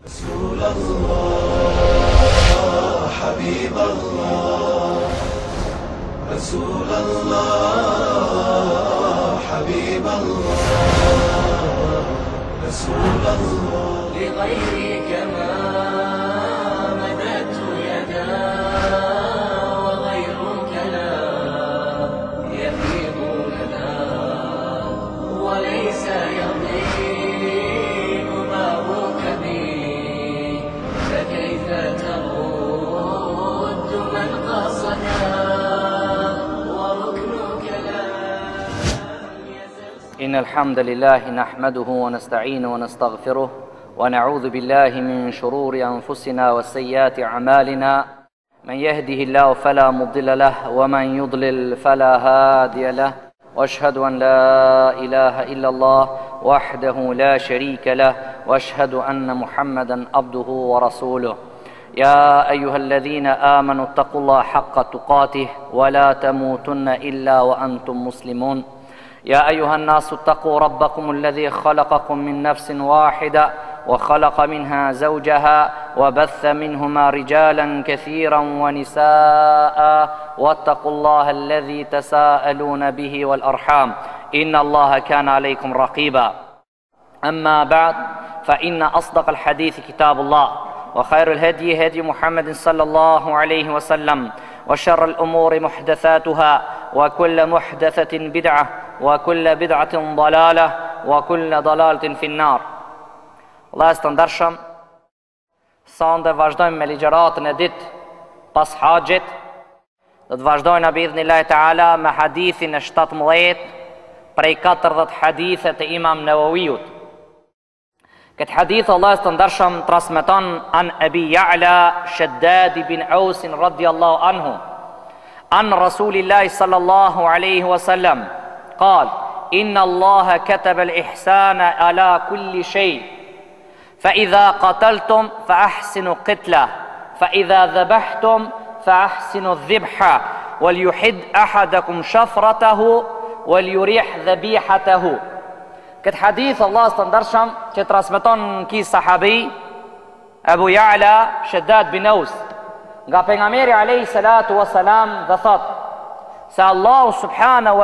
رسول الله حبيب الله رسول الله حبيب الله رسول الله لغيرك ما مددت يدا وغيرك لا يفيض لنا وليس يضيق بابك بي فكيف ترد من قصدا وركنك لا يزل. إن الحمد لله نحمده ونستعينه ونستغفره ونعوذ بالله من شرور أنفسنا وسيئات أعمالنا من يهده الله فلا مضل له ومن يضلل فلا هادي له وأشهد أن لا إله إلا الله وحده لا شريك له وأشهد أن محمدا عبده ورسوله يا أيها الذين آمنوا اتقوا الله حق تقاته ولا تموتن إلا وأنتم مسلمون يا أيها الناس اتقوا ربكم الذي خلقكم من نفس واحدة وخلق منها زوجها وبث منهما رجالا كثيرا ونساء واتقوا الله الذي تساءلون به والأرحام إن الله كان عليكم رقيبا أما بعد فإن أصدق الحديث كتاب الله وخير الهدي هدي محمد صلى الله عليه وسلم وشر الأمور محدثاتها وكل محدثة بدعة وكل بدعة ضلالة وكل ضلالة في النار. Vëllezër të ndershëm, sonde vazhdojmë me ligjëratën e ditë pas haxhit. Do të vazhdojmë biidhnillahi taala me hadithin e 17 prej 40 hadithe të Imam Nawawiut. Këtë hadith vëllezër të ndershëm transmeton an Abi Ya'la Shaddad bin Aus radhiyallahu anhu an Rasulillahi sallallahu alaihi wasallam قال إن الله كتب الإحسان على كل شيء فإذا قتلتم فأحسنوا قتله فإذا ذبحتم فأحسنوا الذبح وليحد أحدكم شفرته وليريح ذبيحته. Këtë hadith Allah së të ndërshëm që transmeton ki sahabi Abu Ya'la Shaddad bin Aus nga pejgamberi alayhi salatu wassalam dhe thot se Allah subhanahu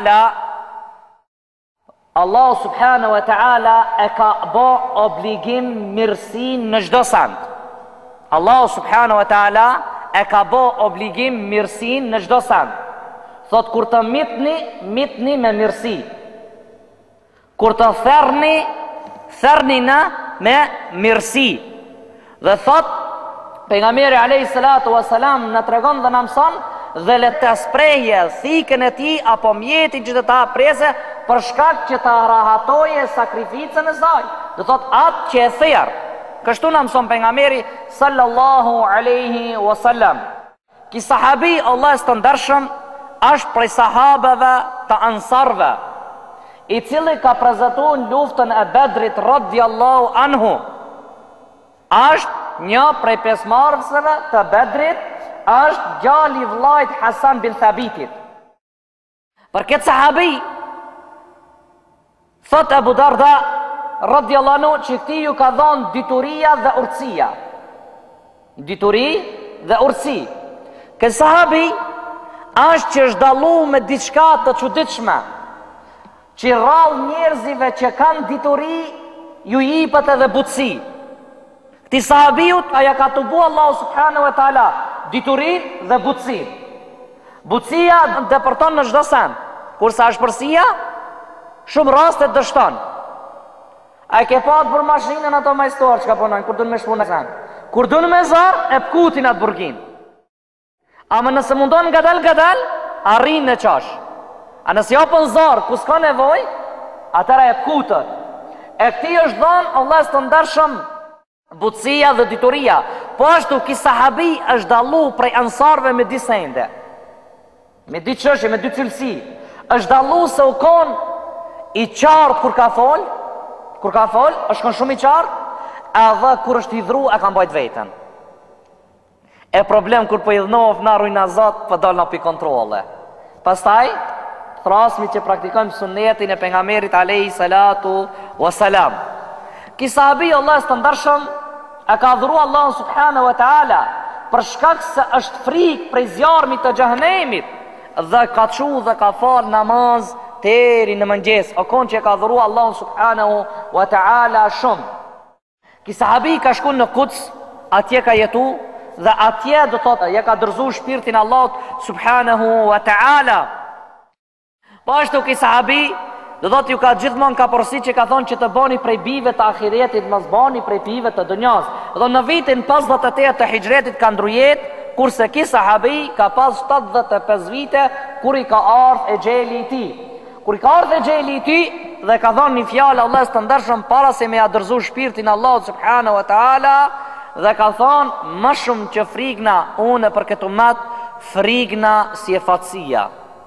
wa ta'ala e ka bo obligim mirësin në çdo send. Allah subhanahu wa ta'ala e ka bo obligim mirësin në çdo send. Thot kur të mitni me mirësi. Kur të therni në me mirësi. Dhe thot pejgamberi alayhi salatu wassalam na tregon dhe na mëson dhe le të sprehje thikën e ti apo mjetin që të ta prese për shkak që ta rahatoje sakrificën e saj. Dhe thot atë që e therr. Kështu na mëson pejgamberi sallallahu alaihi wasallam. Ki sahabi Allah të ndershëm është prej sahabeve të ansarve, i cili ka prezantuar luftën e Bedrit radhiyallahu anhu. Është një prej pjesëmarrësve të Bedrit, është gjali vllajt Hasan bin Thabitit. Për këtë sahabi thot Abu Darda radhiyallahu anhu që ti ju ka dhënë dituria dhe urtësia. Dituri dhe urtësi. Këtë sahabi është që është dallu me diçka të çuditshme, që rrallë njerëzive që kanë dituri ju jipet edhe butësi. Këti sahabiut aja ka të bu Allah subhanahu wa ta'ala diturin dhe butësi. Butësia depërton në çdo send, kurse ashpërsia shumë raste dështon. A e ke pat për mashinën ato majstor që ka punojnë kur dunë me shpu në send. Kur dunë me zar e pkutin atë burgin. Ama nëse mundon gadal arrin në qash. A nëse japën zar ku s'ka nevoj, atëra e pkutët. E këti është dhënë Allah së të ndershëm butësia dhe dituria. Po ashtu ki sahabi është dallu prej ansarve me disa ende, me di çështje, me dy cilësi. Është dallu se u kon i qartë kur ka fol, është kon shumë i qartë, edhe kur është i dhru e ka mbajt veten. E problem kur po i dhnof na rujnazat po dal na pi kontrolle. Pastaj thrasmi që praktikojmë sunnetin e pejgamberit alayhi salatu wassalam. Ki sahabi Allah së të ndershëm e ka dhuru Allah subhanahu wa ta'ala për shkak se është frikë prej zjarmit të xhehenemit, dhe ka çu dhe ka fal namaz deri në mëngjes. O kon që e ka dhuru Allah subhanahu wa ta'ala shumë. Ki sahabi ka shku në Quds, atje ka jetu, dhe atje do thotë ja ka dërzu shpirtin Allahut subhanahu wa ta'ala. Po ashtu ki sahabi do thotë ju ka gjithmonë ka porosit që ka thonë që të bani prej bijve të ahiretit, mos bani prej bijve të dunjas. Do në vitin 58 të hijretit ka ndru jetë, kurse ki sahabi ka pas 75 vite kur i ka ardhur exheli i tij. Kur i ka ardhur exheli i tij dhe ka thonë një fjalë Allahut të ndershëm para se me ja dërzu shpirtin Allahut subhanahu wa ta'ala, dhe ka thonë më shumë që frigna unë për këtë ummet, frigna si e fatësia.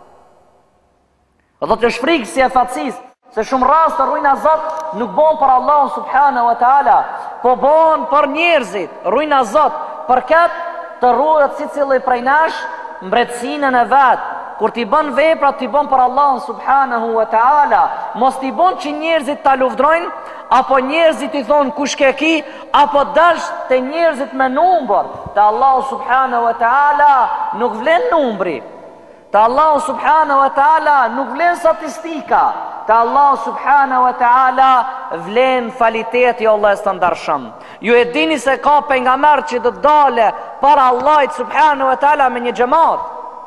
Do të është frikë si e fatësis, se shumë rast të rujna Zot nuk bon për Allahun subhanahu wa ta'ala, po bon për njerëzit. Rujna Zot për këtë të ruhet si cili prej nash mbretësinën e vetë. Kur t'i bën vepra, t'i bën për Allahun subhanahu wa ta'ala. Mos t'i bën që njerëzit t'a lufdrojnë, apo njerëzit i thonë kush ke ki, apo dash të njerëzit me numër. Të Allahu subhanahu wa ta'ala nuk vlen numri. Të Allahu subhanahu wa ta'ala nuk vlen statistika. Të Allahu subhanahu wa ta'ala vlen kvaliteti Allah të ndarshëm. Ju e dini se ka pejgamber që do të dale para Allahit subhanahu wa ta'ala me një xhamat.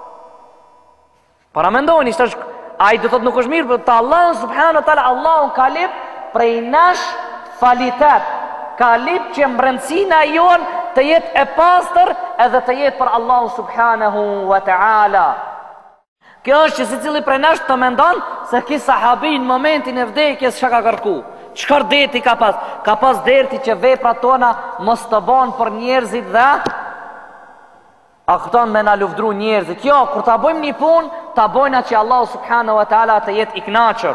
Para mendoni, ai do thotë nuk është mirë, për të Allahu subhanahu wa ta'ala Allahu ka lip prej nash kvalitet. Ka lip që mbrëmësina jon të jetë e pastër edhe të jetë për Allahu subhanahu wa ta'ala. Kjo është që si cili prej nash të mendon se ki sahabi në momentin e vdekjes çka ka kërku. Çka deti ka pas? Ka pas derti që veprat tona mos të bën për njerëzit dhe a këton me na lufdru njerëzit. Jo, kur ta bëjmë një punë, ta bëjna që Allahu subhanahu wa ta'ala të jetë i kënaqur.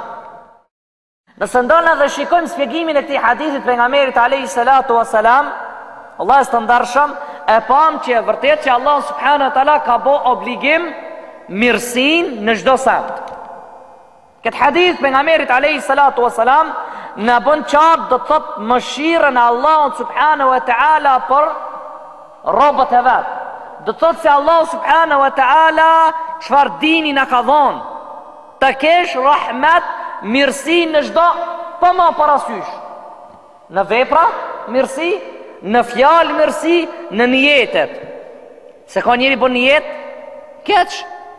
Nëse ndonë dhe shikojmë spjegimin e këtij hadithit pejgamberit alayhi salatu wasalam, Allah është të ndarshëm, e pam që vërtet që Allahu subhanahu wa ta'ala ka bë obligim mirësin në çdo send. Këtë hadith pejgamberit alayhi salatu wasalam na bën qartë do të thotë mëshirën e Allahut subhanahu wa ta'ala për robët e vet. Do të thotë se Allahu subhanahu wa ta'ala çfarë dini na ka dhënë, të kesh rahmet, mirësi në çdo, pa më parasysh. Në vepra mirësi, në fjalë mirësi, në niyetet. Se ka njëri bën niyet keq.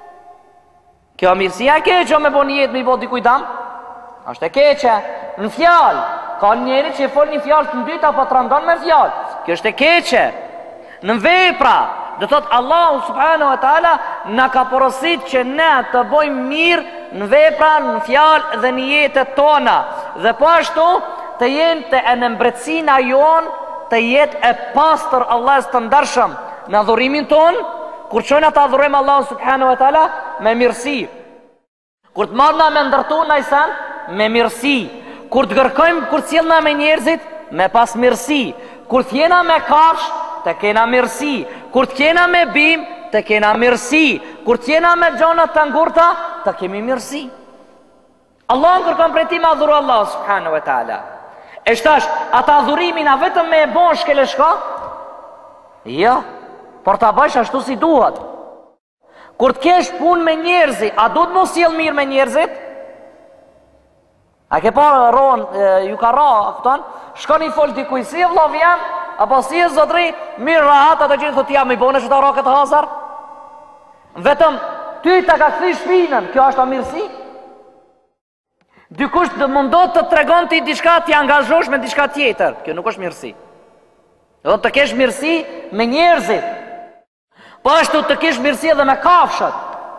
Kjo mirësia e keqe me bën niyet me i bë dikujt dam. Është e keqe. Në fjalë, ka njëri që fol një fjalë të dytë apo trandon me fjalë. Kjo është e keqe. Në vepra, do thot Allahu subhanahu wa ta'ala na ka porosit që ne të bëjmë mirë në vepra, në fjalë dhe në jetët tona. Dhe po ashtu të jenë të e në mbretësina jonë të jetë e pastër Allah të ndarshëm në adhurimin tonë, kur qëna të adhurim Allah subhanahu wa ta'ala me mirësi. Kur të marrna me ndërtu në i sen, me mirësi. Kur të gërkojmë, kur të cilna me njerëzit, me pas mirësi. Kur të jena me kafsh, të kena mirësi. Kur të kena me bim, të kena mirësi. Kur të jena me gjonat të ngurta, të kemi mirësi. Allah në kërkon për ti ma adhuru Allah subhanahu wa ta'ala. E shtash, ata adhurimin a vetëm me e bon shkele shka? Ja, por ta bësh ashtu si duhet. Kur të kesh pun me njerëzi, a du të mos sjell mirë me njerëzit? A ke pa ronë, ju ka ra, këton, shko një fol t'i kuj, si e vlov jam, apo si e zotri, mirë rahat, ato gjithë thot jam i bone që ta ra këtë hasar? Vetëm, ty ta ka këthi shpinën, kjo është a mirësi? Dikush të mundot të tregon ti diçka, ti angazhosh me diçka tjetër, kjo nuk është mirësi. Do të kesh mirësi me njerëzit. Po ashtu të kesh mirësi edhe me kafshët.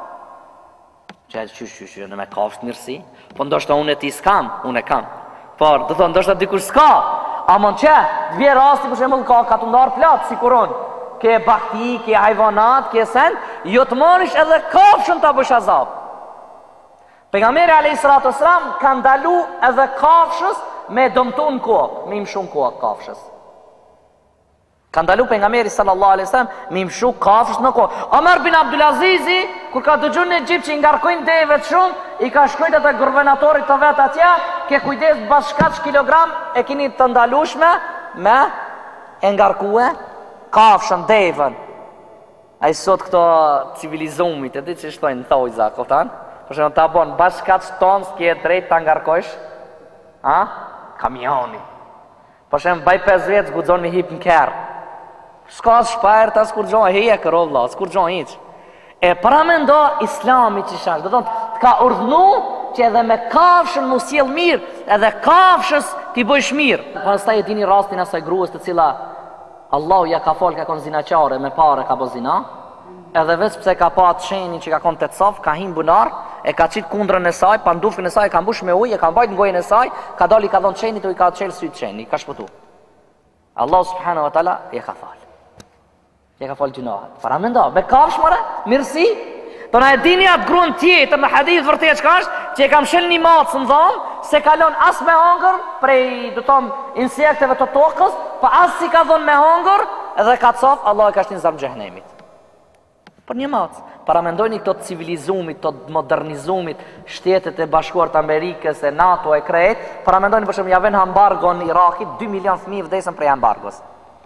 Që në me kafshët mirësi? Po ndoshta unë e ti s'kam, unë e kam. Por, do thonë, ndoshta dikush s'ka. A mund që, të vje rasti për shembull ka katundar plot, si kuron. Ke bakti, ke hajvanat, ke sen, jo të morish edhe kafshën ta bësh azab. Pejgamberi alayhi salatu wasalam ka ndalu edhe kafshës me dëmtu në kokë, me imshu në kokë kafshës. Ka ndalu pejgamberi sallallahu alaihi wasallam me imshu kafshës në kokë. Omar bin Abdulazizi, kur ka dëgjuar në Egjipt që i ngarkojnë devet shumë, i ka shkruajtur atë guvernatorit të vet atje, ke kujdes bashkaç kilogram e keni të ndalueshme me e ngarkue, kafshën, devën. A i sot këto civilizumit, e di që shtojnë thojza, këftan? Për shumë ta bon, bashkat shtonë s'kje drejt të ngarkojsh, kamioni. Për shumë baj 5 vjetë s'gudzon me hip në kërë. S'ka shpajrë ta s'kurgjon, heje kërë vla, s'kurgjon hiq. E para me ndo islami që shash, dhe thonë, t'ka urdhnu që edhe me kafshën mu sjell mirë, edhe kafshës t'i bëjsh mirë. Pas ta e dini rastin asaj gruës të cila Allahu ja ka fol ka kon zinaqare, me pare ka bo zina, edhe veç pse ka pa atë shenin që ka kon të cof, ka him bunar, e ka qitë kundrën e saj, pandufkën e saj, ka mbush me ujë, e ka mbajt në gojën e saj, ka dali ka dhonë qenit, o i ka qelë sytë qeni, ka shpëtu. Allahu subhanahu wa ta'ala je ka fal. Je ka fal gjinohat. Para me ndo, me kafsh mëre, mirësi, të na e dini atë gruën tjetër në hadith vërtet çka është, që e kam shel një macë në dhomë, se kalon as me hongër, prej, do tomë, insekteve të tokës, pa as si ka dhonë me hongër, edhe ka cof, Allah e ka shtinë zarmë gjehnemit. Për një macë. Para mendojni këto të civilizumit, të modernizumit, shtetet e bashkuar të Amerikës, e NATO, e krejt, para mendojni për shumë javen hambargo në Irakit, 2 milion fëmijë vdesën prej hambargos.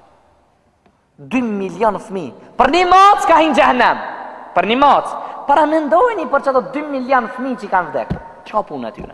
2 milion fëmijë. Për një macë ka hinë gjehnem. Për një macë. Para mendojni për që të 2 milion fëmijë që kanë vdekë. Qa punë e tyre?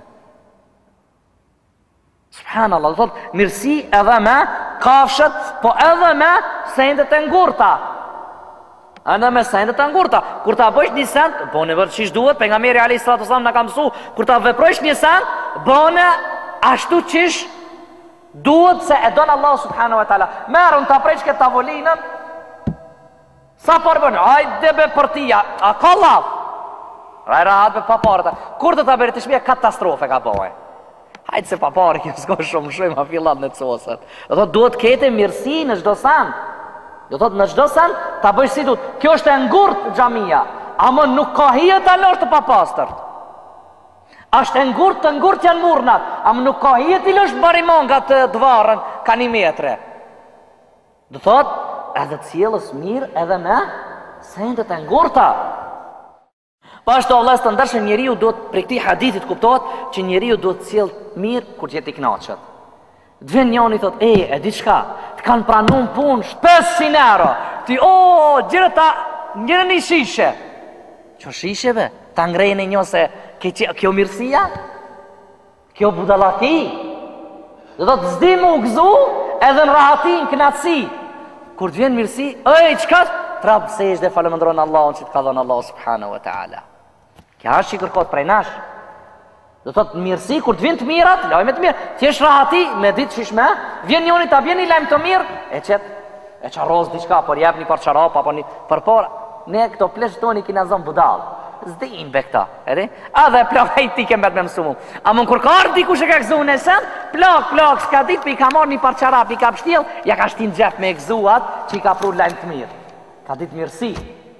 Subhanallah, do thotë mirësi edhe me kafshët, po edhe me sendet e ngurta. Ana me sendet e ngurta. Kur ta bësh një send, bëne vërtet çish duhet, pejgamberi alayhis salatu wasallam na ka mësu, kur ta veprosh një send, bëne ashtu çish duhet se e don Allah subhanahu wa taala. Merrun ta preç këtë tavolinën. Sa por bën, hajde be portia, a ka laf. Rahat be paparta. Kur do ta bëre të shpia katastrofe ka bëu. Hajde se papari që s'ka shumë ma fillat në cosat. Do thotë duhet kete mirësi në çdo send. Do thotë në çdo send ta bësh si duhet. Kjo është e ngurtë xhamia, ama nuk ka hije ta lësh të papastërt. Është e ngurtë janë murnat, ama nuk ka hije ti lësh barimon nga të dvarën ka 1 metre. Do thotë edhe të sjellës mirë edhe me sendet e ngurta. Pashtu Allah të ndërshën njeriu duhet për këtij hadithit kuptohet që njeriu duhet të sjell mirë kur jetë i kënaqur. Të vjen njëri thot, e di çka? Të kanë pranuar punë 500 euro. Ti gjërata njërin i shishe. Ço shisheve? Ta ngrejnë një se kjo mirësia? Kjo budallaki? Do të zdi mu gëzu edhe në rahatin, knatësi. Kur të vjen mirësi, çka? Trap sejdë dhe falëndron Allahun që të ka dhënë Allahu subhanahu wa taala. Kja është që kërkot prej nash. Do thotë mirësi, kur të vjen të mirat, lajme të mirë. Ti je rahati me ditë shishme, vjen njëri ta vjen një lajm të mirë, e çarroz diçka, por jep një par çarap apo një por. Ne këto plesh toni kina zon budall. Zdim be këta, edi? A dhe plak ai ti ke mbet me mësumu. A mund kur ka ardhi dikush e ka gëzuar në sen, plak, s'ka ditë pi ka marr një par çarap, i ka pështjell, ja ka shtin xhep me gëzuat, që i ka prur lajm të mirë. Ka ditë mirësi.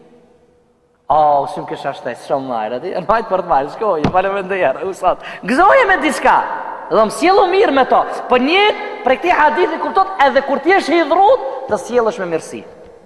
Shumë kësha shtesë, shumë majrë, ati? Në majtë për të majrë, shkojë, pale me ndëjerë, usat. Gëzoje me diska, dhe më sjelu mirë me to. Për njëtë, për këti hadithi kuptot, edhe kur t'jesh hidhrut, të sjellësh me mirësi.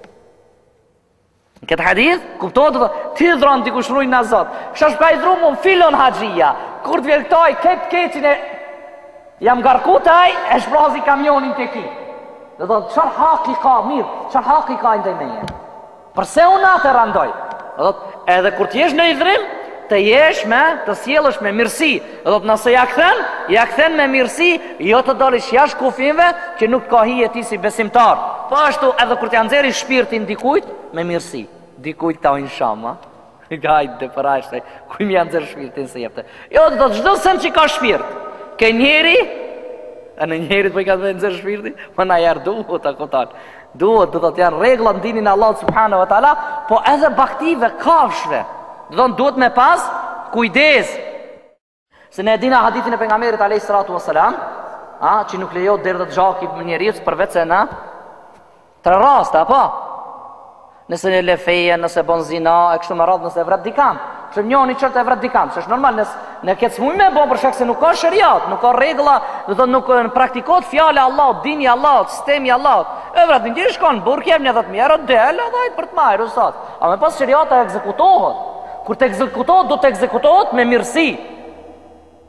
Në këtë hadith, kuptot, ti hidhron t'i kushrujnë në zotë. Shash ka hidhru mu në filon haqia. Kur t'vjen këtoj, keqin e jam garku taj, e shprazi kamionin të ki. Dhe do të qërë haki ka mirë, qërë haki ka ndaj me jenë. Përse unë atë e randoj? Edhe kur t'jesh në hidhrim, të jesh me, të sjellësh me mirësi. Dhe nëse ja kthen me mirësi, jo të dalish jashtë kufinve, që nuk ka hije ti si besimtar. Po ashtu edhe kur t'ja nxjerrë shpirtin dikujt me mirësi. Dikujt ta ojnë shama. Gajde për ashtaj, ku më janë nxjerrë shpirtin se jepte. Jo, do të çdo sen që ka shpirt. Ke njeri, a në njerit po i ka të nxjerrë shpirtin, po na jar duhet ta kotan. Duhet, do të janë regla në dinin Allah subhanahu wa taala, po edhe baktive, kafshve. Duhet me pas kujdes. Se ne dina hadithin e pejgamberit alayhis salatu wassalam, që nuk lejohet deri të xhaki me njeriu përveç se na 3 raste, apo? Nëse në lefeje, nëse bon zina, e kështu me radhë, nëse e vret dikant. Që njëni qërtë e vret dikant, që është normal, në këtë smuj me bo, për shak se nuk ka shëriat, nuk ka regla, dhe të nuk praktikot fjale Allah, dini Allah, sistemi Allah. E vret, në njëri shkon, burk jem një 10.000 del, edhe ajtë për të majrë, usat. A me pas shëriat e ekzekutohet. Kur të ekzekutohet, do të ekzekutohet me mirësi.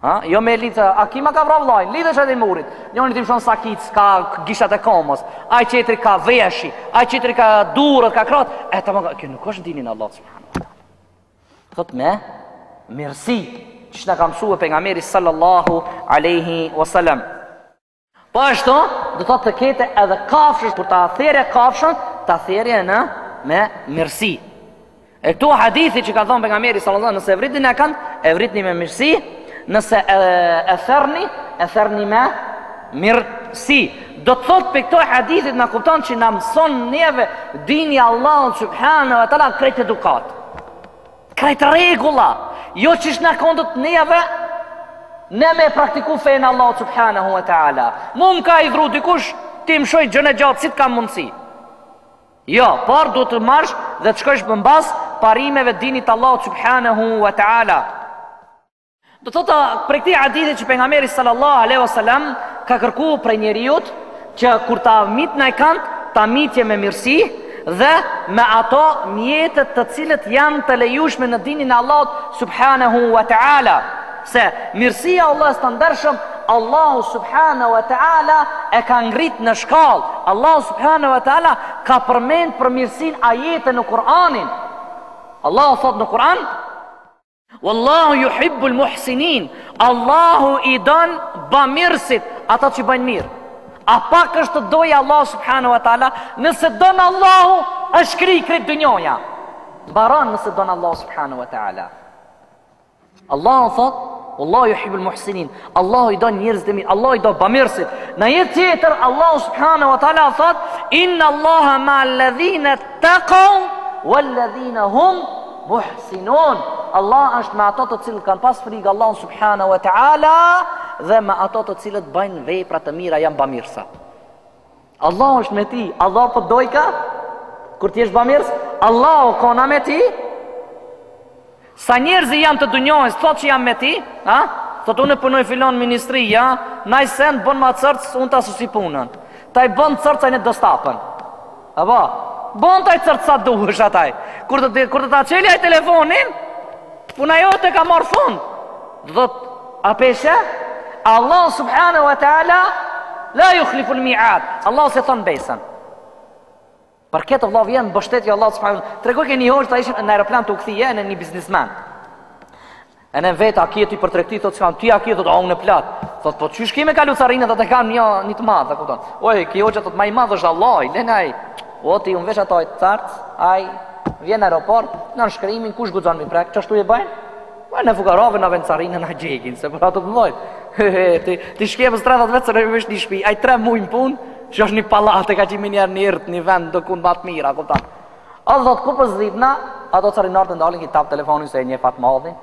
Ha? Jo me lidhë, a kima ka vra vllajin, lidhesh edhe i murit. Njëri tim shon sakic, ka gishat e komos, ai qetri ka veshi, ai qetri ka durrët, ka krot. E tamam, kjo nuk është dinin Allah subhanahu wa taala. Thot me mirësi, që na ka mësua pejgamberi sallallahu alaihi wasallam. Po ashtu, do të kete edhe kafshës, kur ta therrë kafshën, ta therrë në me mirësi. E këtu hadithi që ka thonë pejgamberi sallallahu alaihi wasallam, nëse vritni e kanë, e vritni me mirësi, nëse e therrni me mirësi. Do të thotë për këto hadithit na kupton që na mëson neve dini Allahut subhanahu wa taala krejt edukat. Krejt rregulla, jo që na kondot neve ne me praktiku fejnë Allah subhanahu wa ta'ala. Mu më ka i dhru dikush, ti më shoj gjën e gjatë, si të kam mundësi. Jo, por du të marsh dhe të shkojsh për mbas parimeve dinit Allah subhanahu wa ta'ala. Do të thotë, për këti hadithit që pejgamberi sallallahu alaihi wasallam ka kërku prej njeriut, që kur ta mit në e kant, ta mitje me mirësi, dhe me ato mjetët të cilët janë të lejushme në dinin Allah subhanahu wa ta'ala. Se mirësia Allah së të ndërshëm, Allahu subhanahu wa ta'ala e ka ngrit në shkallë. Allahu subhanahu wa ta'ala ka përmend për mirësin ajete në Kur'anin. Allahu thot në Kur'an, Wallahu yuhibbul muhsinin. Allahu i don bamirësit, ata që bëjnë mirë. A pak është të doja Allah subhanahu wa ta'ala? Nëse don Allahu, është kri kretë dënjoja. Baran nëse don Allah subhanahu wa ta'ala. Allahu thot, Wallahu yuhibbul muhsinin. Allahu i don njerëzit e mirë, Allahu i don bamirësit. Në jetë tjetër, Allahu subhanahu wa ta'ala thot, Inna Allaha ma'al ladhina taqaw wal ladhina hum muhsinun. Allah është me ato të cilët kanë pas frikë Allahun subhanahu wa ta'ala dhe me ato të cilët bëjnë vepra të mira, janë bamirësa. Allah është me ti, Allah po dojka kur ti jesh bamirës, Allah kona me ti. Sa njerëzi janë të dunjojës, thot që janë me ti, ha? Thot unë punoj filon ministri, ja, naj sen bën ma cërcë, unë ta susi punën. Ta i bën cërcë, a në dostapën. Apo? Bën ta i cërcë sa duhesh ataj. Kur të ta qeli aj telefonin, puna jote ka marrë fund. Dhët, a peshe? Allah subhanahu wa ta'ala la yukhliful mi'ad. Allah se thonë besën. Për këtë Allah vjen mbështetje Allah subhanahu wa ta'ala. Tregoj ke një hoxh ta ishin në aeroplan të u kthie në një biznesmen. E në vetë a kje ti për tregti, thot s'kam, ti a kje, thot, a unë e plat. Thot, po qysh kime ka lucarinë dhe të kam një të madhë, kupton. Oj, kjo hoxha thot, ma i madhë është Allah, lenaj. O, ti unë vesh ato e të cartë, aj, vjen në aeroport, në shkrimin, kush guxon mi prek, qashtu e bajnë? Në fukarave në vend carinë në gjekin, se për ato të mdojnë. Ti shkje për stratat vetë, se në vesh një shpi, aj 3 muaj në punë, që është një palate, ka që mi njerë një rtë, një vend, do kun batë mira, kuptan. A dhët, ku për zdipna, ato carinartë ndalin, ki tap telefonin, se e një fatë madhin,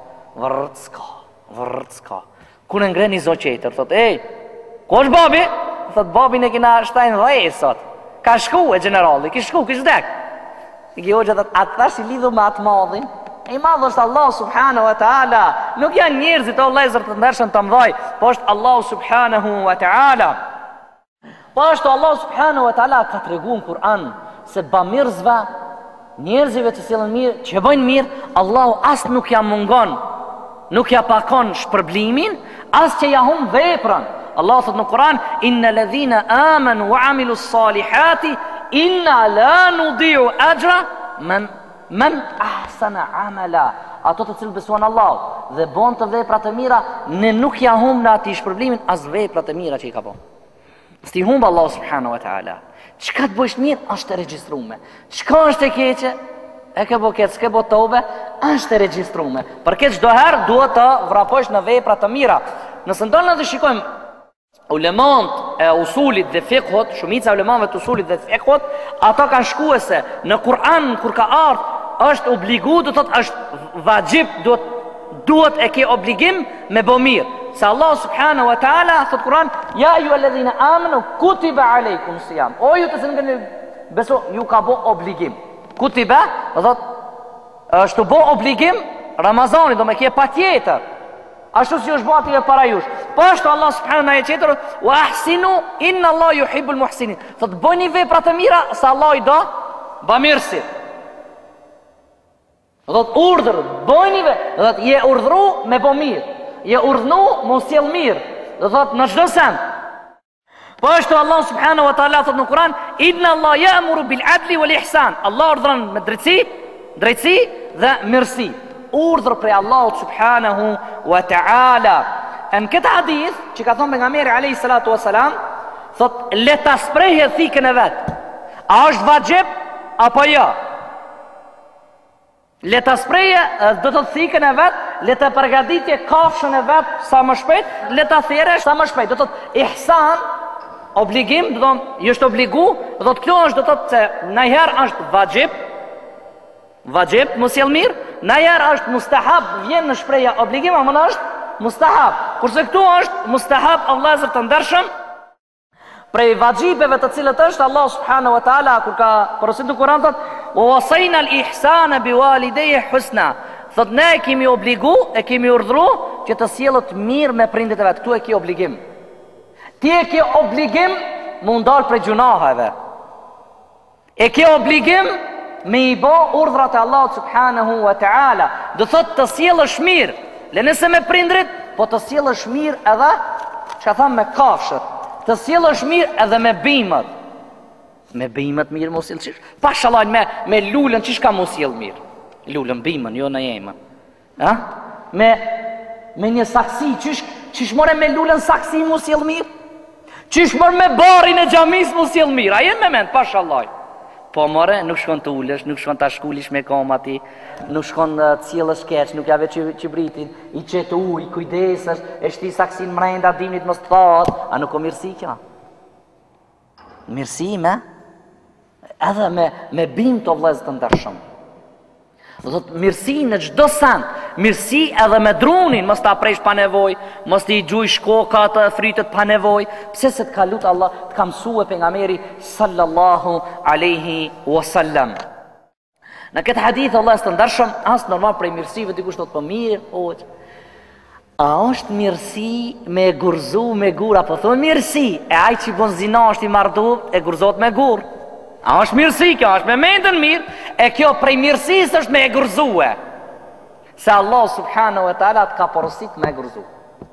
vërët s'ka. Kune ngre një zoqetër, thot, ej, ku është babi? Thot, babin e kina shtajnë dhe e sot. Ka shku e generali, ki shku, ki shdek. I ki hoqë, atë thash i lidhu me atë madhin, e i madhë është Allah subhanahu wa ta'ala. Nuk janë njerëzit o lezër të ndërshën të mdhaj, po është Allah subhanahu wa ta'ala. Po ashtu Allah subhanahu wa ta'ala ka të regu në Kur'an se bamirëzve, njerëzive të cilën mirë, që bëjnë mirë, Allahu asë nuk ja mungon, nuk ja pakon shpërblimin, asë që ja hum veprën. Allah thot në Kur'an, inna ladhina amanu wa amilu salihati, inna la nudiu ajra men ahsana amala. Ato të cilë besuan Allah dhe bon të vepra të mira, ne nuk ja hum në ati shpërblimin, as vepra të mira që i ka bon. Sti humbë Allah subhanahu wa ta'ala. Qka të bëjsh mirë, është të registrume. Qka është e keqe, e ke bo ketë, s'ke bo tobe, është të registrume. Për këtë çdo herë duhet të vrapojsh në vepra të mira. Nësë ndonë në të shikojmë ulemant e usulit dhe fiqhot, shumica ulemanve të usulit dhe fiqhot, ato kanë shkuese në Kur'an, kur ka ardhë, është obligu, do të thotë është vajib, duhet e ke obligim me bo mirë. Se Allah subhanahu wa ta'ala thot Kur'an, ja ju alladhina amanu kutiba alaykum siyam. O ju të cilën beso, ju ka bo obligim. Kutiba, thot, është bo obligim Ramazani, do me kje pa tjetër. Ashtu si është bati e para jush. Po ashtu Allah subhanahu wa ta'ala, wa ahsinu inna Allah yuhibbul muhsinin. Thot, bëni vepra të mira, se Allah i do bamirësit. Thot, urdhër, bëni ve, thot, je urdhru me bo mirë. je urdhnu mos sjell mirë. Do thot në çdo send. Po ashtu Allah subhanahu wa taala thot në Kur'an, inna Allah ya'muru bil adli wal ihsan. Allah urdhron me drejtësi dhe mirësi. Urdhër prej Allahut subhanahu wa taala. Në këtë hadith që ka thonë pejgamberi alayhi salatu wasalam, thot le ta sprehje thikën e vet. A është vajib apo jo? Le ta sprehje, do të thotë thikën e vet, le ta përgatitje kafshën e vet sa më shpejt, le ta thjerrësh sa më shpejt. Do të thotë ihsan, obligim, do të thonë është obligu, do të thotë kjo është, do të thotë se ndajherë është vajib, mos sjell mirë, ndajherë është mustahab, vjen në shprehja obligim, ama në është mustahab. Kurse këtu është mustahab, Allahu të ndershëm. Prej vajibeve të cilët është Allah subhanahu wa taala kur ka porositur në Kur'an thot wa wasayna al-ihsana biwalidayhi husna. Thot ne kemi obligu, e kemi urdhëruar që të sjellët mirë me prindërit e vet. Ktu e ke obligim. Ti e ke obligim më ndal prej gjunaheve. E ke obligim me i bë urdhrat e Allahut subhanahu wa taala. Do thot të sjellësh mirë. Le nëse me prindrit, po të sjellësh mirë edhe çka tham me kafshët. Të sjellësh mirë edhe me bimët. Me bimët mirë mos sjellësh. Pashallah me lulën çish ka mos sjell mirë. Lulën bimën, jo në jemën. Ha? Me një saksi çish more me lulën saksi mos sjell mirë. Çish more me barin e xhamis mos sjell mirë. A jen me mend pashallah. Po more, nuk shkon të ulesh, nuk shkon të shkullish me kamati, nuk shkon të cilësh keq, nuk jave qibritin, i qetë uj, kujdesesh, e shti saksin mrenda dimnit mos të thot, a nuk o mirësi kja? Mirësi me? Edhe me bim të vlezë të ndërshëm. Do thot mirësi në çdo send, mirësi edhe me drunin, mos ta presh pa nevojë, mos ti gjuj shkokat, frytet pa nevojë. Pse se të ka lut Allah, të ka mësue pejgamberi sallallahu alaihi wasallam. Në këtë hadith Allah të ndershëm, as normal prej mirësive dikush thot po mirë, hoç. A është mirësi me gurzu me gur apo thon mirësi? E ai që bën zina është i marrëdhur e gurzot me gur. A është mirësi kjo, është me mendën mirë, e kjo prej mirësisë është me e gurzue. Se Allah subhanahu wa taala të ka porosit me e gurzu.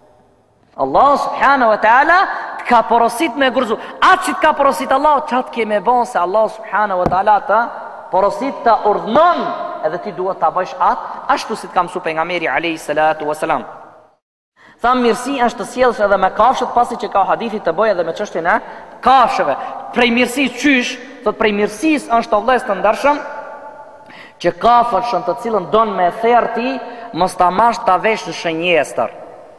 Allah subhanahu wa taala të ka porosit me e gurzu. Atë që të ka porosit Allah, qatë keme bon se Allah subhanahu wa taala të porosit të urdhnon, edhe ti duhet të bësh atë, ashtu si të kam su pejgamberi alayhi salatu wasalam. Thamë mirësi është të sjellësh edhe me kafshët, pasi që ka hadithi të bëjë edhe me çështjen e kafshëve. Prej mirësisë qysh, thot prej mirësisë është të vëllezër të ndershëm që kafshën të cilën don me therti mos ta mash ta vesh në shënjestër.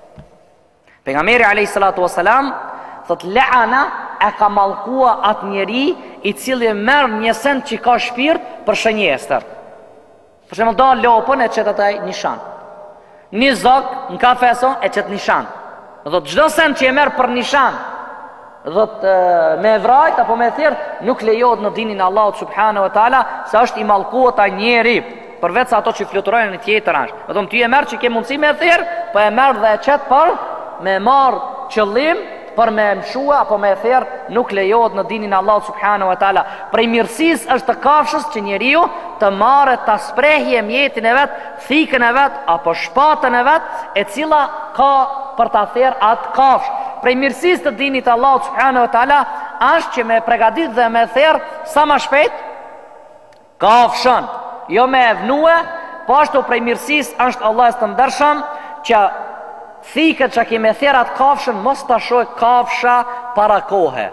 Pejgamberi alayhi salatu wasalam thot la'ana e ka mallkua atë njeri i cili merr një send që ka shpirt për shënjestër. Për shembull do lopën e çet ataj nishan. Një zog në kafeson e qëtë nishan. Dhe gjdo sen që e merë për nishan, dhe me vrajt apo me thirë, nuk lejot në dinin Allahut subhanahu wa taala, se është i mallkuar ai njeri, përveç ato që fluturojnë në tjetër ashtë. Dhe ty e merë që ke mundësi me thirë, po e merë dhe e qëtë për me marë qëllim, për me mshua apo me thirë, nuk lejot në dinin Allahut subhanahu wa taala. Prej mirësis është të kafshës që njeriu të marrë të sprehje mjetin e vetë, thikën e vetë, apo shpatën e vetë, e cila ka për të thirë atë kafshë. Prej mirësis të dinit Allahut subhanahu wa taala është që me pregadit dhe me thirë sa ma shpejt kafshën, jo me evnue, po ashtu prej mirësis është Allah të ndershëm që thikët që kime therat kafshën mos të shoj kafsha para kohe.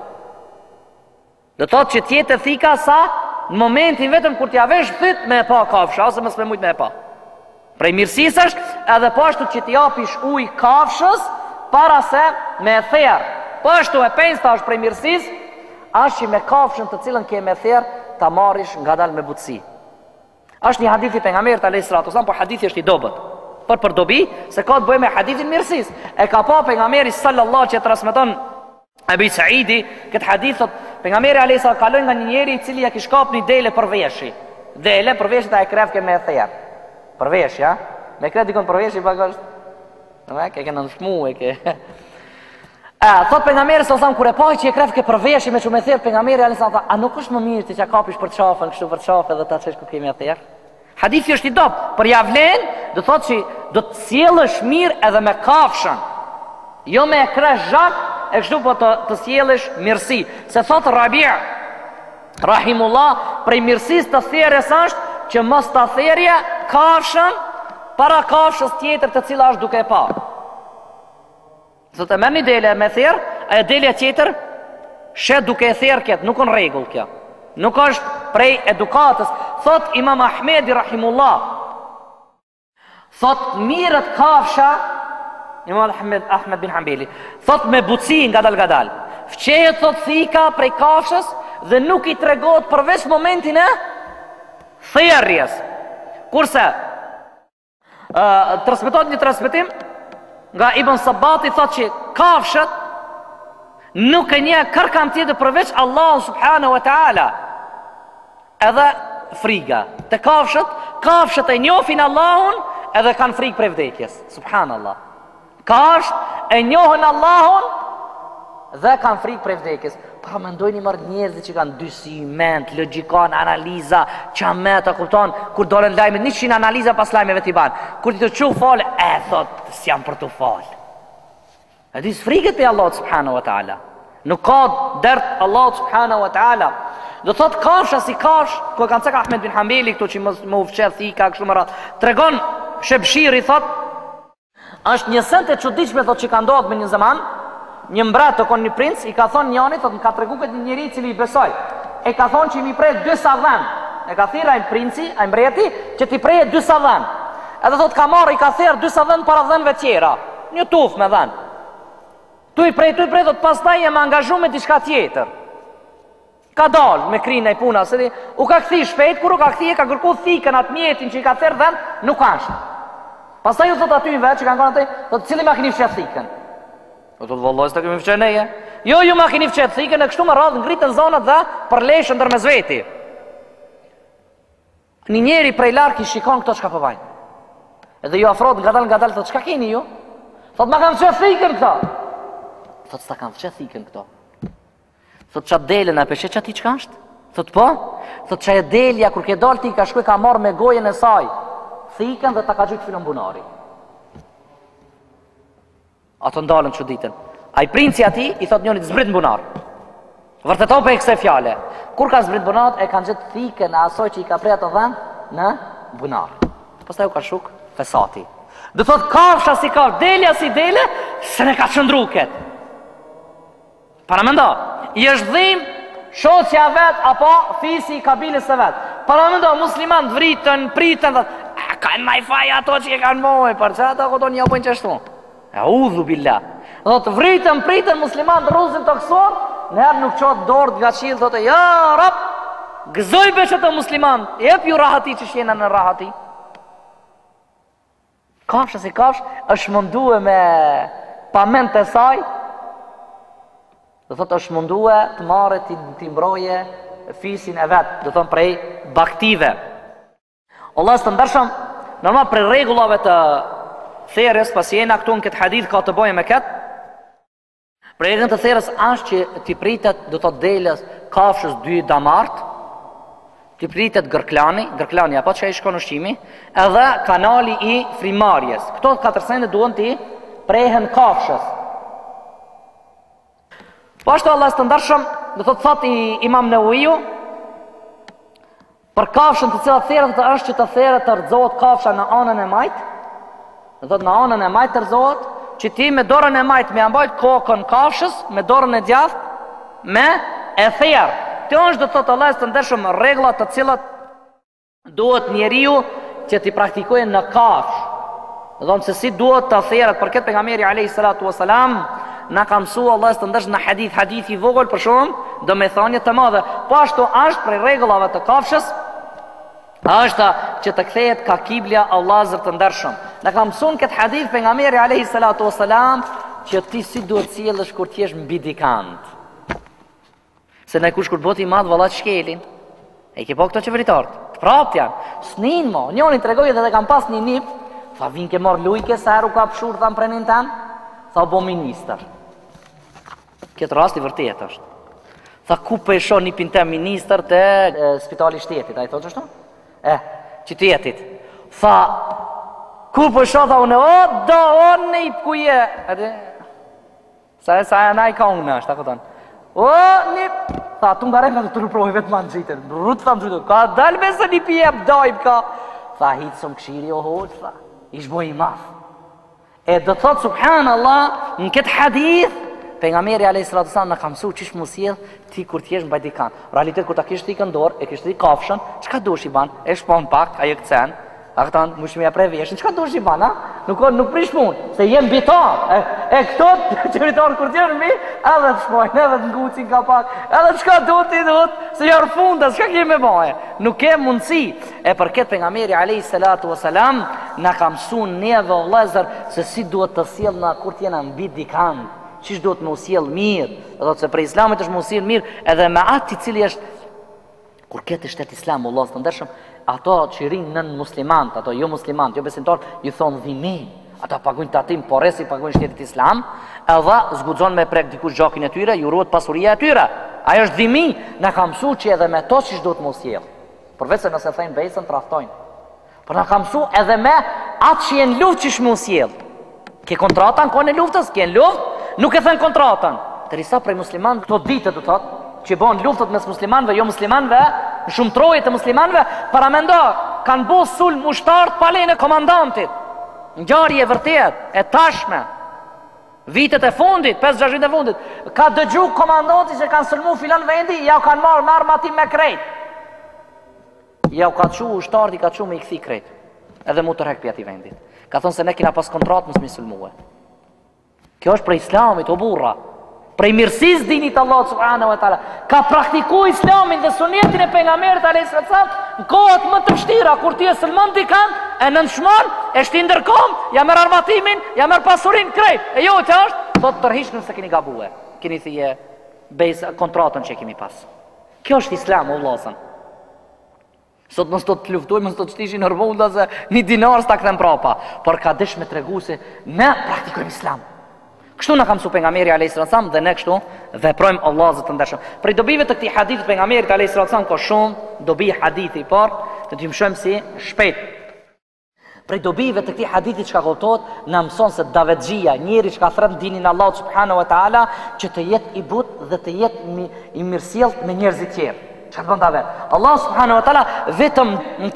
Dhe thot që tjetë thika sa në momentin vetëm kur t'ja vesh thyt me e pa kafsha, ose mos me mujt me e pa. Prej mirësis është edhe po ashtu që t'ja pish uj kafshës para se me e therë. Po ashtu e pensta është prej mirësis, është që me kafshën të cilën ke me therë ta marish nga dal me butësi. Është një hadithi pejgamberit alayhis salatu wasallam, por hadithi është i dobët. Për dobi, se ka të bëjë me hadithin mirësis. E ka pa pejgamberi sallallahu që transmeton Abi Saidi, këtë hadith thot pejgamberi alayhis salam kaloi nga një njeri i cili ja kish kap një dele për veshi. Dele për veshi ta e krevke me therr. Për veshi, ja? Me kret dikon për veshi bagazh. Në ke në shmu e ke. Thot pejgamberi sallallahu kur e pa që e krevke për veshi me çumë therr, pejgamberi alayhis salam tha, a nuk është më mirë ti çka kapish për çafën, kështu për çafë dhe ta çesh ku kemi therr? Hadithi është i dobët, për ja vlen, do thotë që do të sjellësh mirë edhe me kafshën. Jo me e kresh zhak, e kështu po të sjellësh mirësi. Se thotë Rabi' rahimullah, prej mirësisë të therrjes është që mos ta therrje kafshën para kafshës tjetër të cila është duke e parë. Thotë e merr një dele me therr, e delja tjetër shet duke e therr këtë, nuk është rregull kjo. Nuk është prej edukatës. Thot Imam Ahmedi rahimullah, thot mirët kafsha, Imam Ahmed bin Hanbeli, thot me buci nga dal. Fqehet thot thika prej kafshës dhe nuk i tregohet përveç momentin e therrjes. Kurse transmetohet një transmetim nga Ibn Sabati, thot që kafshët nuk e një kërkan tjetër përveç Allah subhanahu wa ta'ala. Edhe friga. Të kafshët e njohin Allahun edhe kanë frikë prej vdekjes. Subhanallah. Kafshët e njohin Allahun dhe kanë frikë prej vdekjes. Pra mendojni marrë njerëzit që kanë dyshiment, logjikon, analiza, qamet, kupton, kur dolen lajmet, 100 analiza pas lajmeve t'i ban. Kur ti të çu fal, thot, s'jam për të fal. A dis frikët pe Allah subhanahu wa ta'ala. Nuk ka dert Allah subhanahu wa ta'ala. Do thot kafsha si kafsh, ku kanë cek Ahmed bin Hanbeli këtu që më ufqet thika kështu më radh. Tregon Shebshiri thot, është një sent e çuditshme thot që ka ndodhur me një zaman, një mbret të kon një princ i ka thonë njëri, thot më ka tregu këtë njëri i cili i besoj. E ka thonë që i mi prej 2 savën. E ka thirrë ai princi, ai mbreti, që ti preje 2 savën. Edhe thot ka marrë i ka thirrë 2 savën para dhënëve tjera. Një tuf me dhën. Tu i prej, thot pastaj jam angazhuar me diçka tjetër. Ka dalë me krinë e puna, se u ka kthi shpejt, kur u ka kthi e ka kërku thikën atë mjetin që i ka thërë dhënë, nuk ashtë. Pastaj u thot aty në vetë që kanë konë atë, thot cili ma keni fqet thikën? O thot vëllaj, s'ta kemi fqet neje. Jo, ju ma keni fqet thikën, e kështu më radhë ngritën zonat dhe përleshën dërmez veti. Një njeri prej lark i shikon këto çka po bajnë. Edhe ju afrohet nga dalë, thot çka keni ju? Thot ma kanë fqet thikën këto. Thot s'ta kanë fqet thikën këto. Thot qatë delën, a peshe që ati qka është? Thot po? Thot që e delja, kur ke dalë ti, ka shkuj ka marrë me gojen e saj thikën dhe ta ka gjujtë filon bunari. Ato ndalën që ditën. A i princi ati, i thot njënit zbrit në bunar. Vërtetau për e këse fjale. Kur ka zbrit bunar, e kanë gjithë thikën a asoj që i ka prej ato dhenë në bunar. Pastaj u ka shuk fesati. Dhe thot kafsha si kafsh, delja si dele, se ne ka qëndru ketë. Para mendo, i është dhim shoqja vet apo fisi i kabilës së vet. Para mendo, musliman vritën, pritën dhe kanë maj faj ato që e kanë moj, për që ata këto një apojnë qështu. Audhu billah. Dhe të vritën, pritën, musliman të ruzin të kësor, nëherë nuk qotë dorë nga qilë, thotë, ja, rap, gëzoj beshe të musliman, jep ju rahati që shjena në rahati. Kafshë si kafshë, është mundu e me pament të saj, do thotë është mundue të marrë të mbroje fisin e vetë, do thonë prej baktive. Allah së të ndërshëm, normal prej regullave të therës, pas jena këtu në këtë hadith ka të boje me këtë, prej regullave të therës është që t'i pritet, do thotë delës kafshës 2 damart, t'i pritet gërklani apo që e shkon ushqimi, edhe kanali i frimarjes. Këto 4 sende duhen t'i prehen kafshës. Po ashtu Allah së të ndërshëm, do të thot i Imam Nawawiu, për kafshën të cilat therët të është që të therët të rëzohet kafsha në anën e majtë, do thot në anën e majtë të rëzohet, që ti me dorën e majtë me ambajt kokën kafshës, me dorën e djathtë, me e therë. Të është do të thot Allah së të ndërshëm reglat të cilat duhet njeriu që ti praktikojnë në kafshë. Do thonë se si duhet të therët, për këtë pejgamberi alayhi salatu wasalam na ka mësua Allah së të ndërsh në hadith i vogël për shumë do me thanje të madhe. Po ashtu është prej regullave të kafshës, është që të kthehet ka kiblja Allah zër të ndërshëm. Në ka mësun këtë hadith për nga meri alayhi salatu wasalam që ti si duhet sjellësh kur t'jesh mbi dikant. Se në kush kur boti madhë vëllat shkelin, e ke po këto qeveritartë, të prapt janë, s'nin mo, njoni të regojë dhe kam pas një nip, tha vinë ke marrë lujke, sa heru ka pëshur, tha më prenin tanë, tha bo minister. Këtë rast i vërtet është. Tha ku për e shon një pintem minister të spitali shtetit, a i thot qështu? qytetit. Tha, kur për shota unë, o, do, o, nip, ku je? Sa e na i ka unë është, ta këton. O, nip, tha, tu nga rejnë të rëprohi vetë ma në gjitën. Rrutë thamë gjitën, ka dalbe se një pjem, dojmë ka. Tha, hitë sëmë këshiri o hoqë, tha, ishboj i mafë. E dhe thotë, subhanallah, në këtë hadith, pejgamberi alayhis salam na ka mësuar çish mos sjell ti kur t'jesh mbaj dikan. Realitet kur ta kish ti këndor, e kish ti kafshën, çka dush i ban? E shpon pak, ai e kthen. A këtan mushmi ja pre veshin, çka dush i ban, a? Nuk prish punë, se jem bitar. E këto qytetar kur t'jesh mbi, edhe të shpojnë, edhe të ngucin ka pak, edhe çka duhet, se janë funda, çka ke me baje. Nuk ke mundsi. E për këtë pejgamberi alayhis salam na ka mësuar neve vëllezër se si duhet të sjellna kur t'jena mbi dikan. Qish do të më sjell mirë, do të se për islamit është më sjell mirë, edhe me atë i cili është, kur këtë shtet islam, Allah të ndërshëm, ato që rinë nën muslimant, ato jo muslimant, jo besimtar, ju thonë dhimi, ato pagujnë të atim, por resi pagujnë shtetit islam, edhe zgudzon me prek dikush gjakin e tyre, ju ruhet pasuria e tyre. Ajo është dhimi, në kam mësu që edhe me to qish do të më sjell. Përveç se nëse thejnë besën, traftojnë. Por në kam mësu edhe me atë që jenë luft qish më sjell. Ke kontratan, kone luftës, ke luft, nuk e thënë kontratën. Derisa prej musliman, këto ditë do thotë, që bën luftët mes muslimanëve, jo muslimanëve, në shumë troje të muslimanëve, para mendo, kanë bo sulm ushtar pa lejen e komandantit. Ngjarje e vërtet, e tashme. Vitet e fundit, 5-6 vite e fundit, ka dëgju komandanti që kanë sulmu filan vendi, ja u kanë marrë me armatim me krejt. Ja u ka çu ushtarti, ka çu me i kthi krejt. Edhe mu tërhek pi atij vendit. Ka thonë se ne kina pas kontratë mos mi sulmue. Kjo është prej islamit, o burra. Prej mirësis dinit Allah subhanahu wa taala. Ka praktiku islamin dhe sunetin e pejgamberit alayhis salam në kohët më të vështira, kur ti e sulmon dikant, e nënshmon, e shti ndërkom, ja merr armatimin, ja merr pasurinë krejt. E jo që është, thot tërhiq nëse keni gabue. Keni thije bejsa kontratën që kemi pas. Kjo është islam, o vllazën. Sot mos do të luftojmë, mos do të shtishin hormonda se një dinar s'ta kthem prapa, por ka dëshme tregu se ne praktikojmë islam. Kështu na ka mësuar pejgamberi alayhis salam dhe ne kështu veprojmë Allahu të ndershëm. Për dobive të këtij hadithi të pejgamberit alayhis salam ka shumë dobi hadithi, por do t'ju mësojmë si shpejt. Për dobive të këtij hadithi çka kuptohet, na mëson se davetxhia, njeri që ka thënë dinin Allahu subhanahu wa taala, që të jetë i butë dhe të jetë i mirësjellët me njerëzit tjerë. Çka do të thotë? Allah subhanahu wa taala vetëm në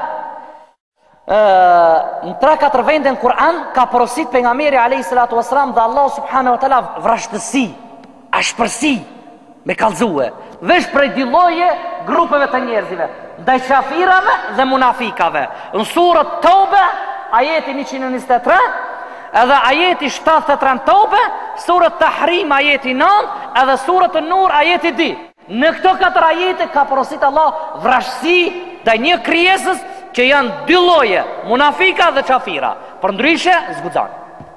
3-4 vende në Kur'an ka porosit pejgamberi alayhis salatu wasalam dhe Allah subhanahu wa taala vrashtësi, ashpërsi me kallëzue, veç prej dy lloje grupeve të njerëzve, ndaj kafirave dhe munafikave. Në surën Tauba, ajeti 123, edhe ajeti 73 në Tauba, surën Tahrim ajeti 9, edhe surën An-Nur ajeti 2. Në këto 4 ajete ka porosit Allah vrashtësi ndaj një krijesës që janë dy lloje, munafika dhe kafira. Për ndryshe zguxon.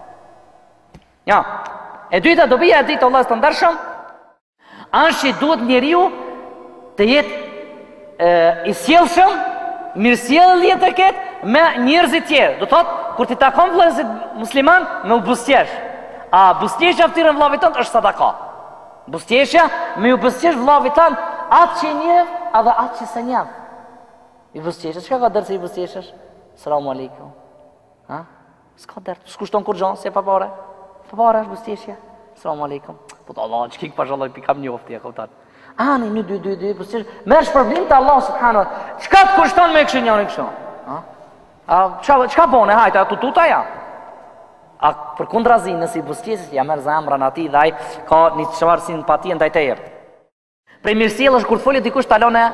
Ja, e dyta dobia e ditë Allahut të ndershëm, është që duhet njeriu të jetë i sjellshëm, mirësjellje të ketë me njerëzit tjerë. Do thotë, kur ti takon vëllezërit musliman, me u buzëqesh. A buzëqeshja fytyrën vllavit tënd është sadaka. Buzëqeshja me u buzëqesh vllavit tënd, atë që njeh, edhe atë që s'e njeh. I buzëqeshësh, çka ka dërse i buzëqeshësh? Selamun alejkum. Ha? S'ka dërse, s'kushton kur gjon, se pa parë. Pa parë është buzëqeshja. Selamun alejkum. Po Allah, çka pa jalloj pikam njofti e kupton. Ani 1 2 2 2 buzëqesh. Mersh problem te Allah subhanahu wa taala. Çka të kushton me kështu njëri kështu? Ha? A çka bone, hajta tu tuta ja. A për kundrazi nëse i buzëqeshësh ja merr zemrën atij dhe ai ka një çfarë simpati ndaj teje. Për mirësjellësh kur folë dikush talone.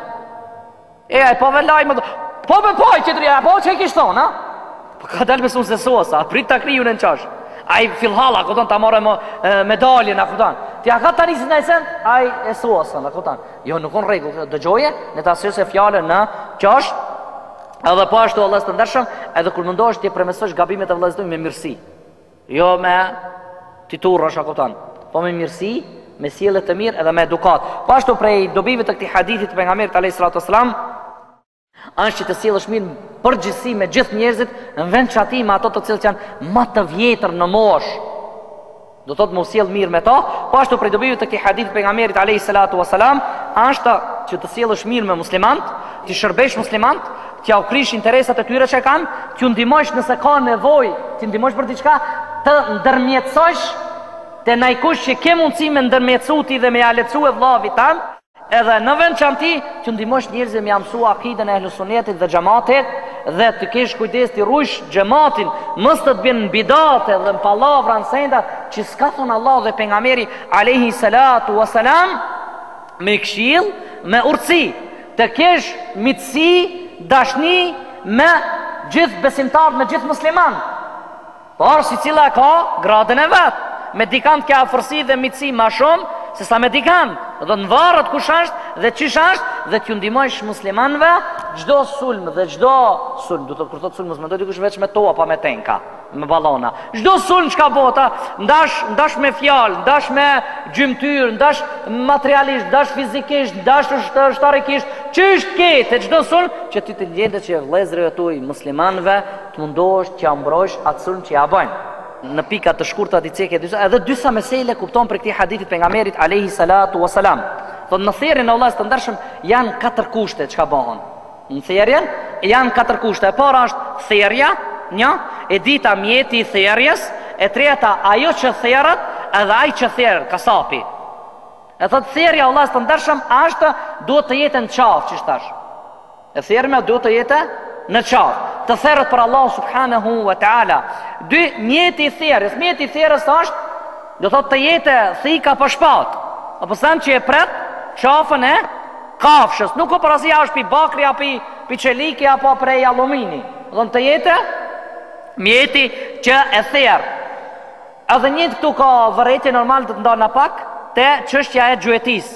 E po velaj më po qetria, po çe kish thon, ha? Po ka dalë besun se sosa, prit ta kriju në çash. Ai fillhalla, kupton ta marrë medaljen, a kupton? Ti a ka tani si ndaj sen, ai e sosa, a kupton? Jo, nuk on rregull, dëgjoje, ne ta sjellse fjalën në çash. Edhe po ashtu Allah të ndershëm, edhe kur mundohesh ti premesosh gabimet e vëllezërit me mirësi. Jo me titurrash, a kupton? Po me mirësi, me sjellje të mirë edhe me edukat. Po ashtu prej dobive të këtij hadithi të pejgamberit alayhis salatu wasalam, është që të sjellësh mirë përgjithësi me gjithë njerëzit, në vend që ati me ato të cilët janë më të vjetër në moshë. Do thot mos sjell mirë me ta. Po ashtu prej dobive të këtij hadith pejgamberit alayhi salatu wasalam, është që të sjellësh mirë me muslimant, të shërbesh muslimant, t'ja u krish interesat e tyre që kanë, t'ju ndihmosh nëse ka nevojë, t'i ndihmosh për diçka, të ndërmjetësosh te najkush që ke mundësi me ndërmjetësuti dhe me ja lehtësue vllavit tan, edhe në veçanti t'ju ndihmosh njerëzve me mësu akiden e Ahlus Sunnetit dhe xhamatit, dhe të kesh kujdes të rrush xhamatin, mos të bën në bidate dhe në pallavra në senda që s'ka thon Allah dhe pejgamberi alayhi salatu wasalam, me këshill, me urtësi, të kesh mitësi, dashni me gjithë besimtarët, me gjithë musliman. Por si cila ka gradën e vet. Me dikant ka afërsi dhe mitësi ma shumë se sa me dikant. Dhe në varet kush është dhe çish është, dhe t'ju ndihmojsh muslimanëve çdo sulm dhe çdo sulm, do të kur thot sulm mos mendoj dikush veç me toa pa me tenka, me ballona. Çdo sulm çka bota, ndash me fjalë, ndash me gjymtyr, ndash materialisht, ndash fizikisht, ndash shtarikisht, ç'është këtë çdo sulm që ti të gjendet që vëllezërve tuaj muslimanëve të mundohesh t'ia mbrosh atë sulm që ja bajnë. Në pika të shkurta të cekë edhe dysa mesele kupton për këtij hadithit pejgamberit alayhi salatu wasalam. Thonë në therrjen e Allahut të ndershëm janë 4 kushte çka bëhen. Në therrjen janë 4 kushte. E para është therrja, një, e dita mjeti i therrjes, e treta ajo që therrët edhe ai që therr, kasapi. E thotë therrja e Allahut të ndershëm është duhet të jetë në qafë, çish tash. E therrja duhet të jetë në qafë, të therrët për Allah subhanahu wa ta'ala. Dy, mjeti i therrjes. Mjeti i therrjes është, do thotë të jetë thika për shpat, apo thënë që e pret qafën e kafshës. Nuk o përësia është pi bakri, pi qeliki, apo prej alumini. Do të jetë mjeti që e therr. Edhe një këtu ka vërejtje normal të ndona pak te çështja e gjuetis.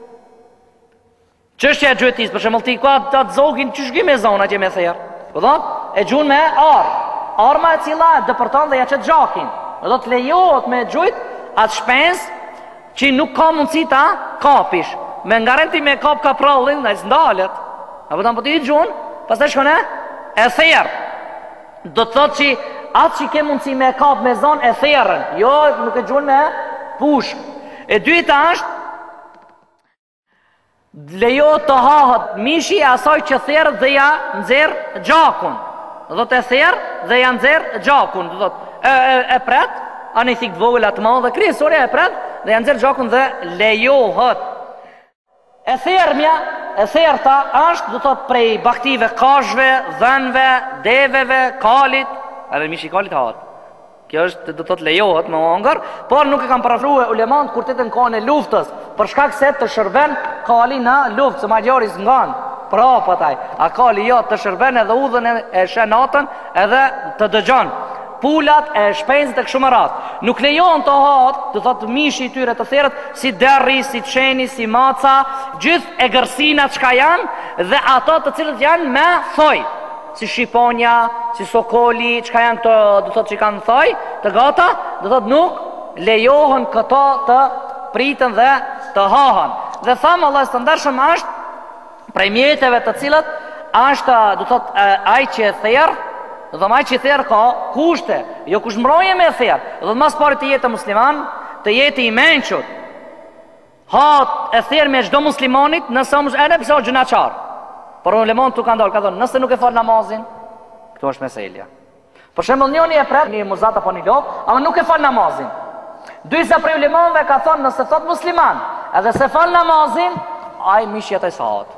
Çështja e gjuetis, për shembull ti ka atë zogin çish gjë me zona që me therr. Po do? E gjun me arma e cila dëpërton dhe ja çet gjakin. Do të lejohet me gjujt atë shpenzë që nuk ka mundësi ta kapish. Me ngarenti me kap kaprallin, ai s'ndalet. Apo ta po ti gjun, pastaj shkon e therr. Do të thotë që atë që ke mundësi me kap me zonë e therrën, jo nuk e gjun me push. E dyta është lejo të hahet mishi e asaj që therr dhe ja nxerr gjakun. Do të therr dhe ja nxerr gjakun, do të e pret, anë i thik të vogël atë madh dhe kryesorja e pret dhe ja nxerr gjakun dhe lejohet. E therrta është, do thot, prej baktive, kashve, dhënve, deveve, kalit, edhe mishi i kalit hahet. Kjo është, do thot, lejohet me hongër, por nuk e kanë parafruar ulemat kur tetën kohën e luftës, për shkak se të shërben kali në luftë, se majori s'ngan. Pra pataj, a kali jo të shërben edhe udhën e shenatën edhe të dëgjon. Pulat e shpenzit e kështu me radhë. Nuk lejohen të hahet, do thot mishi i tyre të therrët, si derri, si qeni, si maca, gjithë e gërsinat çka janë dhe ato të cilët janë me thoj, si shqiponja, si sokoli, çka janë këto, do thot që kanë thoj, të gata, do thot nuk lejohen këto të pritën dhe të hahen. Dhe thamë Allah së të ndershëm është prej mjeteve të cilët është, do thot, ai që e therr. Dhe maj që i therë ka kushte, jo kush mroje me therë. Dhe mas pari të jetë musliman, të jetë i menqut. Ha e therë me gjdo muslimanit, nëse edhe pëse o gjunaqar. Por ulemon të ka ndalë, ka thonë, nëse nuk e falë namazin, këtu është meselja. Për shembull njëri e pret, një muzat apo një lop, ama nuk e falë namazin. Dysa prej ulemonve ka thonë, nëse thot musliman, edhe se falë namazin, aj mishi ataj s'hahet.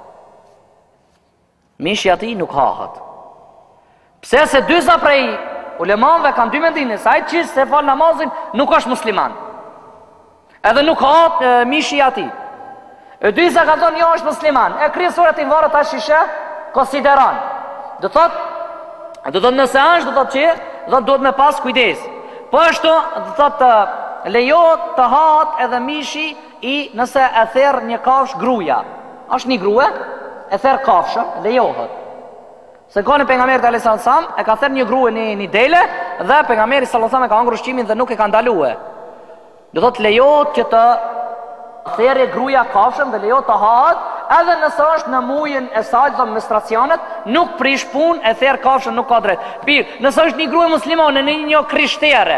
Mishi ati nuk hahet. Pse se dysa prej ulemanve kanë dy mendime, se ai që se fal namazin nuk është musliman. Edhe nuk ka mishi i ati. E dysa ka thonë jo është musliman. E kryesorët i varët tash shishe konsideron. Do thot nëse është, do thot që duhet me pas kujdes. Po ashtu do thot lejohet të hahet edhe mishi i nëse e therr një kafsh gruaja. Është një grua, e therr kafshën, lejohet. Se ka në pejgamberit alayhis salam e ka therr një grua në një dele dhe pejgamberi sallallahu alaihi wasallam e ka ngrënë ushqimin dhe nuk e ka ndaluar. Do thot lejohet që të therrë gruaja kafshën dhe lejohet të hahet edhe nëse është në muajin e saj të menstruacionit, nuk prish punë e therr kafshën, nuk ka drejt. Nëse është një grua muslimane në një krishtere,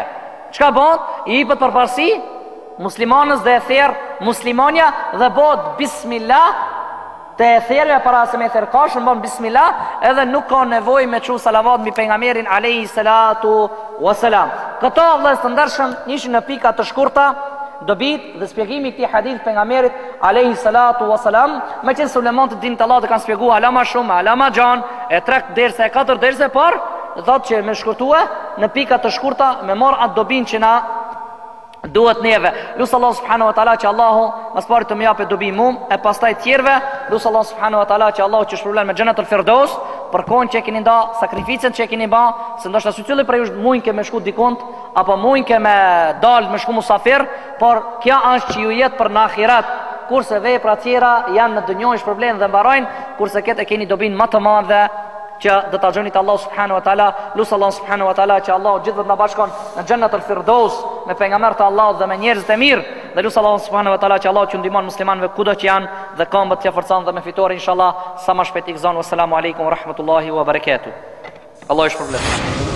Çka bën? I jepet përparësi muslimanës dhe e therr muslimania dhe bëhet bismillah. Te e therrja para se me therkash, bën bismillah, edhe nuk ka nevojë me çu salavat mbi pejgamberin alayhi salatu wasalam. Këto vëllezër të ndershëm ishin në pika të shkurta dobit dhe shpjegimi i këtij hadith pejgamberit alayhi salatu wasalam, me që Sulejman të dinë të Allah të kanë shpjeguar ala më shumë, ala më gjan, e 3 derse, e 4 derse, por thotë që me shkurtue në pika të shkurta me marr atë dobin që na duhet neve. Lusë Allah subhanahu wa ta'ala që Allahu mas pari të më japë dobi mum, e pastaj tjerve. Lusë Allah subhanahu wa ta'ala që Allahu që shpërblen me xhenetul firdaus për kohën që e keni nda, sakrificën që e keni ba, se ndoshta secili prej jush mujnë ke me shku dikont, apo mujnë ke me dal me shku musafir, por kja është që ju jetë për në akhirat, kurse vepra tjera janë në dënjojnë shpërblen dhe mbarojnë, kurse ketë e keni dobin më të madhe që do ta xhenit Allah subhanahu wa taala. Lut Allah subhanahu wa taala që Allah gjithë na bashkon në xhenetul firdaus me pejgambert e Allahut dhe me njerëz të mirë. Dhe lut Allah subhanahu wa taala që Allah që ndihmon muslimanëve kudo që janë dhe këmbët të forcon dhe me fitore inshallah sa më shpejt i gëzon. Wassalamu alaikum wa rahmatullahi wa barakatuh. Allah ju shpërblet.